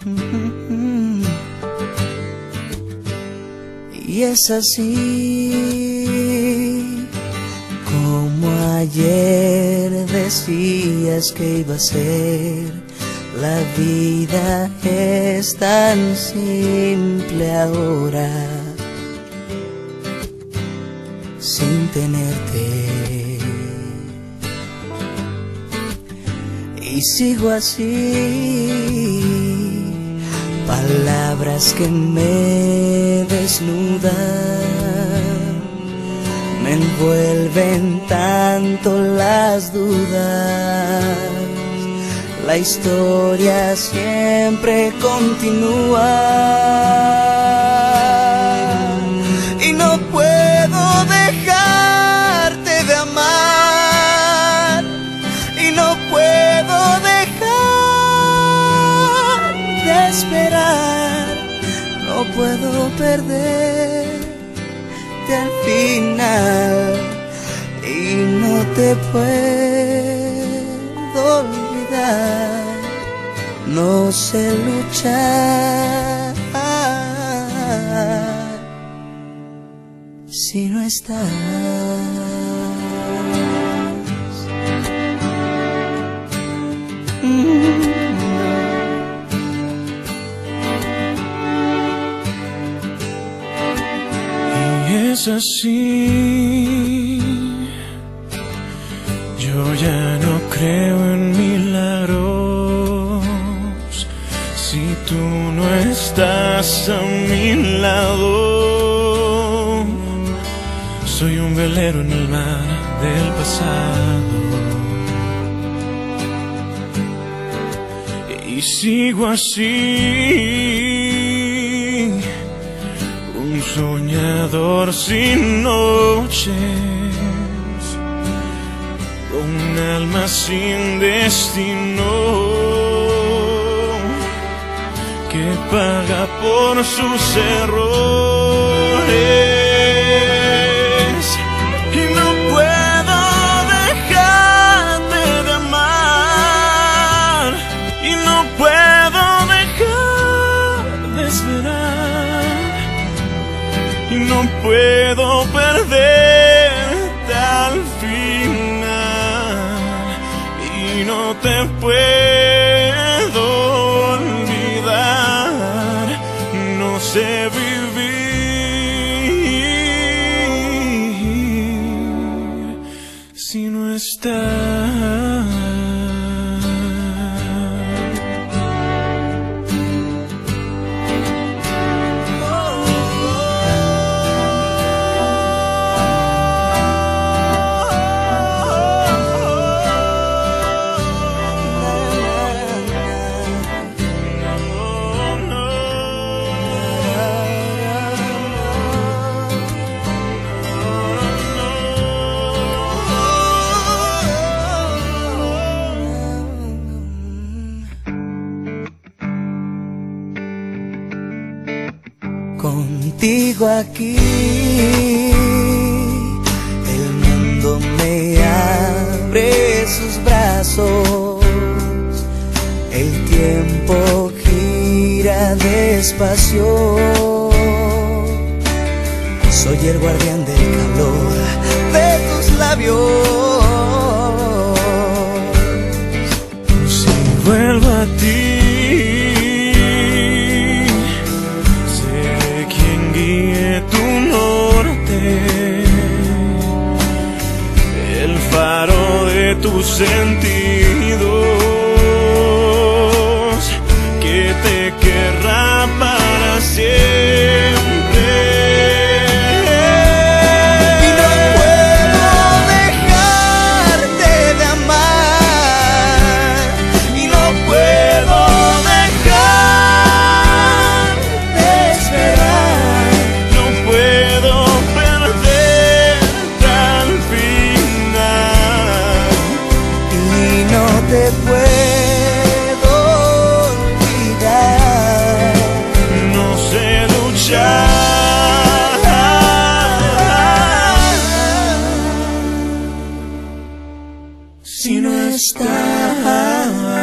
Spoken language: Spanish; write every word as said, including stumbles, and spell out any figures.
Y es así como ayer decías que iba a ser. La vida es tan simple ahora, sin tenerte. Y sigo así, palabras que me desnudan, me envuelven tanto las dudas. La historia siempre continúa y no puedo dejarte de amar, y no puedo dejar de esperar, no puedo perderte al final y no te puedo olvidar. No sé luchar si no estás. Mm. Y es así, yo ya no creo en milagros. Si tú no estás a mi lado, soy un velero en el mar del pasado. Y sigo así, un soñador sin noches, un alma sin destino, que paga por sus errores. Y no puedo dejarte de amar, y no puedo dejar de esperar, y no puedo perderte al final, y no te puedo olvidar. No sé vivir si no estás. Contigo aquí el mundo me abre sus brazos, el tiempo gira despacio, soy el guardián del calor de tus labios. Si vuelvo a ti, el faro de tus sentidos, que te querrá para siempre. Y no puedo dejarte de amar, y no puedo dejar de esperar, No puedo te puedo olvidar. No sé luchar si no estás.